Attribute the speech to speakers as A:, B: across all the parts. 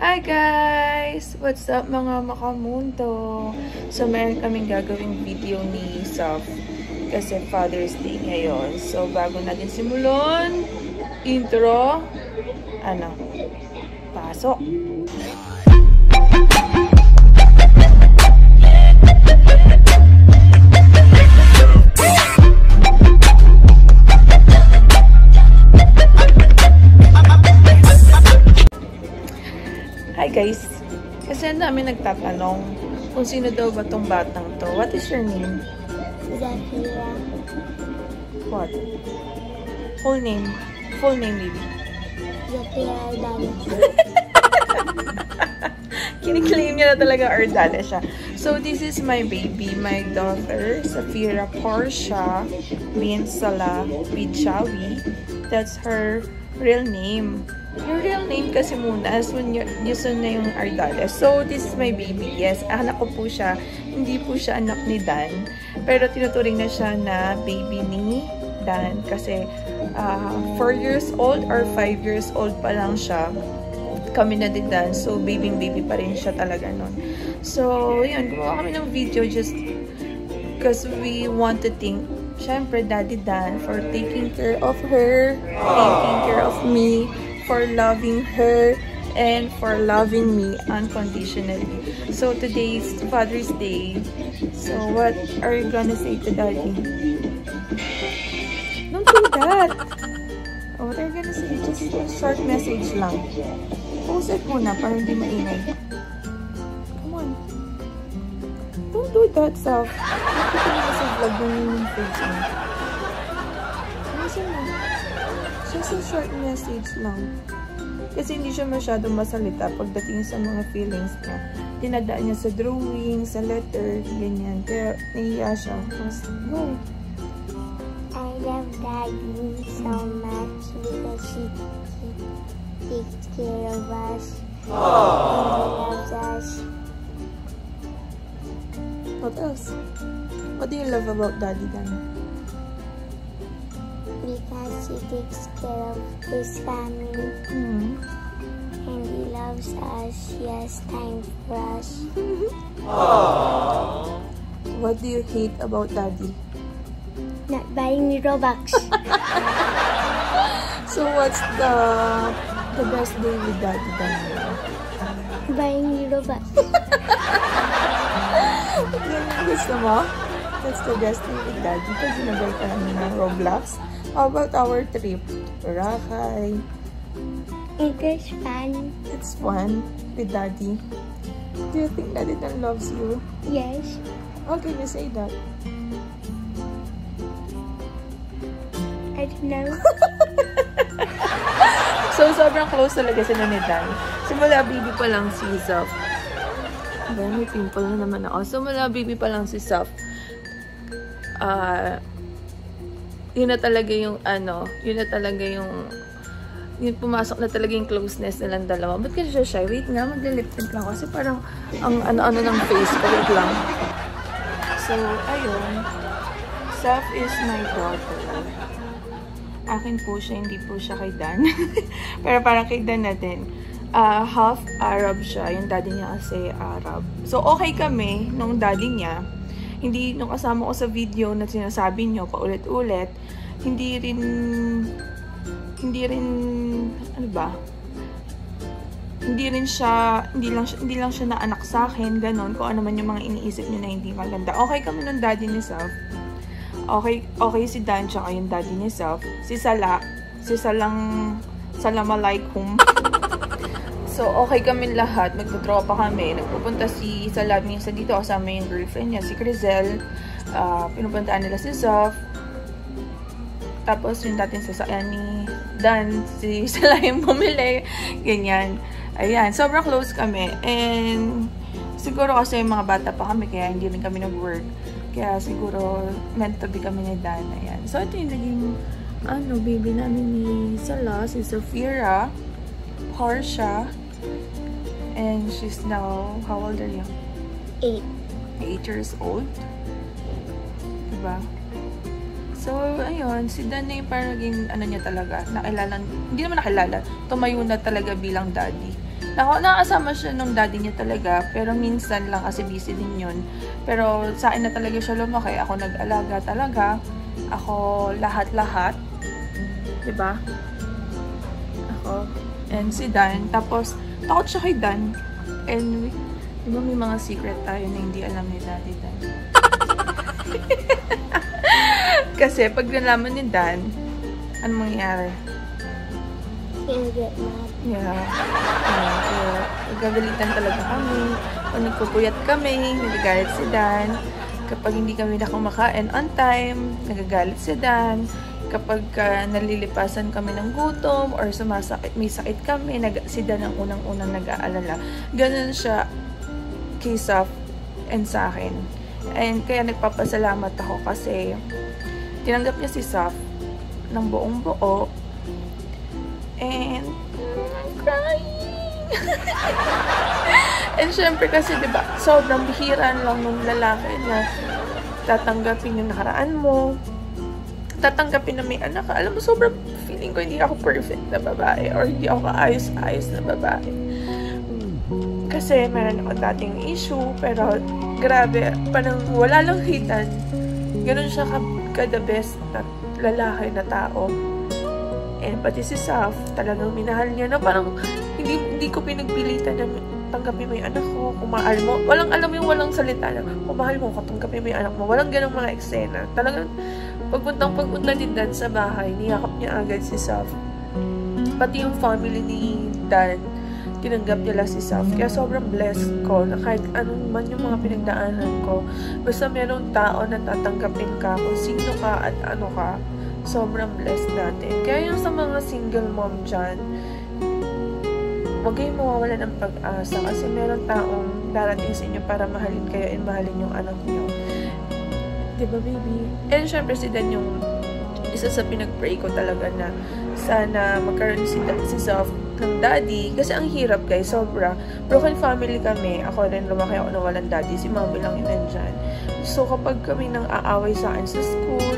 A: Hi guys! What's up mga makamundo? So meron kaming gagawing video ni Saf kasi Father's Day ngayon. So bago natin simulan, intro, pasok! Hi guys! Kasi ang dami nagtatanong kung sino daw ba tong batang to. What is your name?
B: Zafira.
A: What? Full name? Full name, baby.
B: Zafira Ardales.
A: Kiniklaim niya na talaga Ardales siya. So this is my baby, my daughter, Zafira Portia Binsala Bidjawi. That's her real name. Yung real name kasi muna, Yusun na yung Ardales. So, this is my baby. Yes, anak ko po siya. Hindi po siya anak ni Dan. Pero tinuturing na siya na baby ni Dan. Kasi 4 years old or 5 years old pa lang siya. Kami na din Dan. So, baby pa rin siya talaga nun. So, yun. Gumawa kami ng video just because we want to thank syempre Daddy Dan for taking care of her, taking care of me, for loving her, and for loving me unconditionally. So today is Father's Day. So what are you gonna say to Daddy? Don't do that! What are you gonna say? Just a short message lang. Post it muna para hindi maingay. Come on. Don't do that, Saf. Nakita mo sa vlog yung face mo. Listen mo. Just a short message lang. Kasi hindi siya masyadong masalita pagdating sa mga feelings niya. Dinadaan niya sa drawing, sa letter, ganyan. Kaya nahiya siya. Mas, go.
B: I love Daddy so much because he takes care of us. And he loves us.
A: What else? What do you love about Daddy Dan?
B: Because he takes care of his family. And he loves us. He has time for us.
A: What do you hate about Daddy?
B: Not buying me Robux.
A: So what's the best day with Daddy Dan?
B: Buying me Robux.
A: Yan yung gusto mo? That's the best day with Daddy. Pag ginagay ka namin ng Roblox. How about our trip? Boracay.
B: It was fun.
A: It's fun with Daddy. Do you think Daddy Dan loves you?
B: Yes.
A: How can you say that?
B: I don't know.
A: So, sobrang close talaga sila ni Dan. Simula baby pa lang si Saf. Then, may pimple na naman ako. Simula baby pa lang si Saf. Yun na talaga yung yun pumasok na talaga yung closeness nilang dalawa. Ba't kasi siya shy? Wait nga, maglilip tint lang kasi parang ang ano ng face ko. Wait lang. So, ayun. Saf is my daughter. Akin po siya, hindi po siya kay Dan. Pero parang kay Dan natin. Half Arab siya. Yung daddy niya kasi Arab. So, okay kami nung daddy niya. Hindi, nung kasama ko sa video na sinasabi nyo, paulit-ulit, hindi rin, ano ba? Hindi lang siya na anak sa akin, ganon, kung ano man yung mga iniisip nyo na hindi maganda. Okay kami ng daddy ni Saf. Okay si Dan, tsaka yung daddy ni Saf. Si Salamalaikum. So, okay kami lahat. Magtutropa kami. Nagpupunta si Salam minsan dito kasama yung girlfriend niya, si Crizel. Pinupuntaan nila si Saf. Tapos, yung dating sasakyan ni Dan, si Salam yung bumili. Ganyan. Ayan. Sobrang close kami. And, siguro kasi mga bata pa kami, kaya hindi rin kami nag-work. Kaya siguro, meant to be kami ni Dan. Ayan. So, ito yung naging, baby namin ni Sala, si Zafira Portia. And she's now, how old are you?
B: 8.
A: 8 years old. Diba? So, ayun, si Dan na yung parang naging, ano niya talaga, nakilala, hindi naman nakilala, tumayo na talaga bilang daddy. Nakasama siya nung daddy niya talaga, pero minsan lang kasi busy din yun. Pero sa akin na talaga siya lumaki. Ako nag-alaga talaga. Ako lahat-lahat. Diba? Ako. And si Dan. Tapos, takot siya kay Dan. And, diba may mga secret tayo na hindi alam ni daddy Dan? Kasi, pag nalaman ni Dan, ano mangyayari?
B: He'll get mad.
A: Yeah. Nagagalitan talaga kami. Pag nagpupuyat kami, nagagalit si Dan. Kapag hindi kami nakumakain on time, nagagalit si Dan. Kapag nalilipasan kami ng gutom or may sakit kami, si Dan ang unang-unang nag-aalala. Ganun siya kay Saf and sa akin. And kaya nagpapasalamat ako kasi tinanggap niya si Saf ng buong buo. And I'm crying. And syempre kasi, diba, sobrang bihiran lang nung lalaki na tatanggapin yung nakaraan mo. Tatanggapin na may anak ka. Alam mo, sobrang feeling ko hindi ako perfect na babae or hindi ako kaayos-ayos na babae. Kasi meron ako dating issue, pero grabe, parang wala lang hitan. Ganun siya ka-the best na lalaki na tao. And pati si Saf, talagang minahal niya na parang hindi ko pinagpilitan na tanggapin mo yung anak ko, kung mahal mo. Alam mo yung walang salita na, kung mahal mo, tanggapin mo yung anak mo. Walang ganang mga eksena. Talagang pagpunta din Dan sa bahay, niyakap niya agad si Saf. Pati yung family ni Dan, tinanggap nila si Saf. Kaya sobrang blessed ko na kahit anong man yung mga pinagdaanan ko, basta merong tao na tatanggapin ka kung sino ka at ano ka, sobrang blessed natin. Kaya yung sa mga single mom dyan, huwag kayong mawawala ng pag-asa kasi meron taong darating sa inyo para mahalin kayo and mahalin yung anak nyo. Diba, baby? And syempre si Dan yung isa sa pinag-pray ko talaga na sana magkaroon si Saf ng daddy. Kasi ang hirap, guys. Sobra. Broken family kami. Ako rin lumaki ako na walang daddy. Si mami lang yun nandyan. So, kapag kami nang aaway sa akin sa school,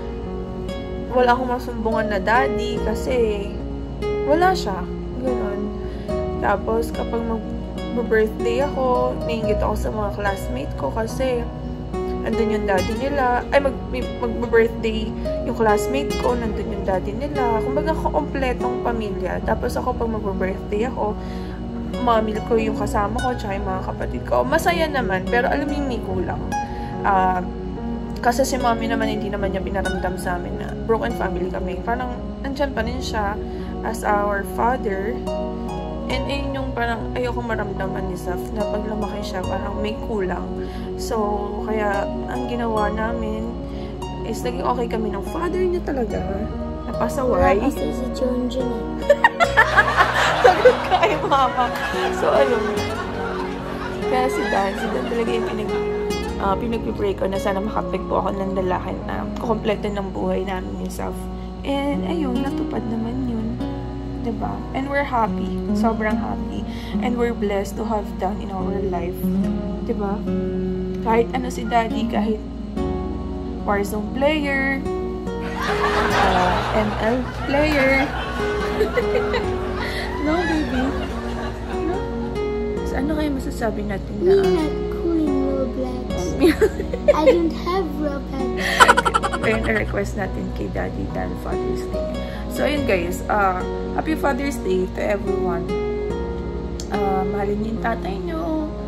A: wala akong masumbungan na daddy kasi wala siya. Ganun. Tapos, kapag mag-birthday ako, nainggit ako sa mga classmate ko kasi andun yung daddy nila. Ay, mag-birthday yung classmate ko, nandun yung daddy nila. Kumbaga, kompletong pamilya. Tapos ako, pag mag-birthday ako, mami ko yung kasama ko, tsaka yung mga kapatid ko. Masaya naman, pero alam mo yung may kulang. Kasi si mami naman, hindi naman niya pinaramdam sa amin na broken family kami. Parang, nandyan pa rin siya as our father. And ayun yung parang ayoko maramdaman ni Saf na pag lumaki siya, parang may kulang. So, kaya ang ginawa namin is naging okay kami ng father niya talaga. Napasaway.
B: Kasi si Junjun eh.
A: Sagot ka ay mama. So, ayun. Kaya si Dan talaga yung pinag-pray ko na sana makapig po ako ng lalaki na kukompleto ng buhay namin ni Saf. And ayun, natupad naman yun. Diba? And we're happy. Sobrang happy. And we're blessed to have Dan in our life. Diba? Kahit ano si daddy, kahit Warzone player, ML player. No, baby. No? So, ano kayo masasabi natin na?
B: We're not cool in Roblox. I don't have Roblox.
A: Ayun, request natin kay Daddy Dan Father's Day. So, ayun guys, Happy Father's Day to everyone. Mahalin niyo yung tatay niyo.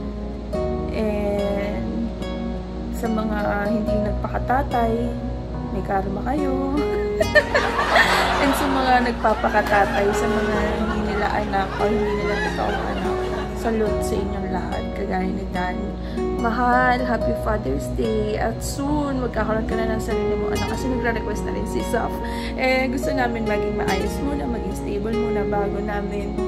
A: And sa mga hindi nagpakatatay, may karma kayo. And sa mga nagpapakatatay, sa mga hindi nila anak o hindi nila totoong anak, salute sa inyong lahat. Kagaya ni Dan. Mahal, Happy Father's Day. At soon, magkakaroon ka na ng sarili mo anak kasi nagre-request na rin si Saf. Gusto namin maging maayos muna, maging stable muna bago namin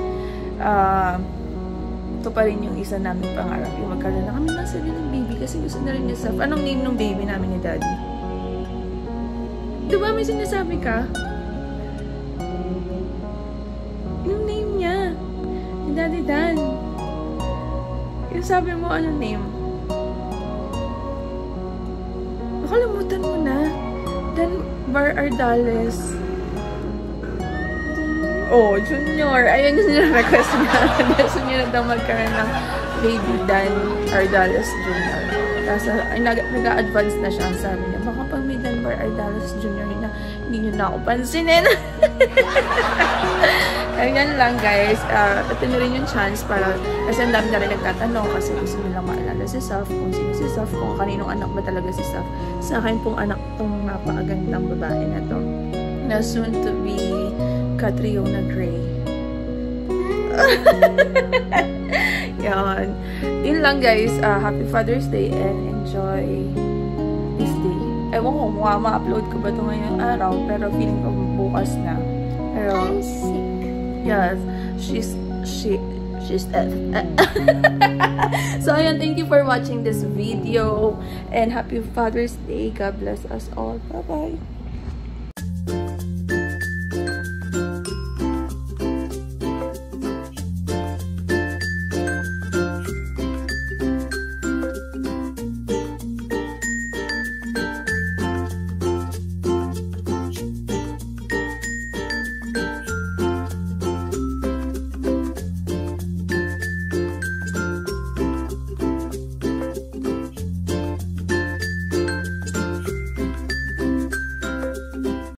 A: ito pa rin yung isa namin pangarap. Yung magkaroon na kami ng sariling baby kasi gusto na rin ni Saf. Anong name ng baby namin ni Daddy? Diba may sinasabi ka? Yung name niya. Ni Daddy Dan. Yung sabi mo, anong name? Nakalimutan mo na. Dan Bar Ardales. Oh, Junior. Ayun yung request niya. Gusto niya na daw magkaroon ng baby Dan Ardales Jr. Kasi nag-a-advance na siya. Sabi niya, baka pag may Danbar Ardales Jr. na hindi niyo na ako pansinin. Ayun lang guys. Ito na rin yung chance para, kasi ang dami na rin nagtatanong kasi gusto nilang maalala si Saf, kung sino si Saf, kung kaninong anak ba talaga si Saf. Sa akin pong anak tong napakagandang babae na to, na soon to be Catriona Gray. Yan. Yun lang guys. Happy Father's Day and enjoy this day. Ewan ko, ma-upload ko ba ito ngayong araw, pero feeling ko bukas na. Pero,
B: I'm sick.
A: yes, she's So ayan, thank you for watching this video and happy Father's Day. God bless us all. Bye bye.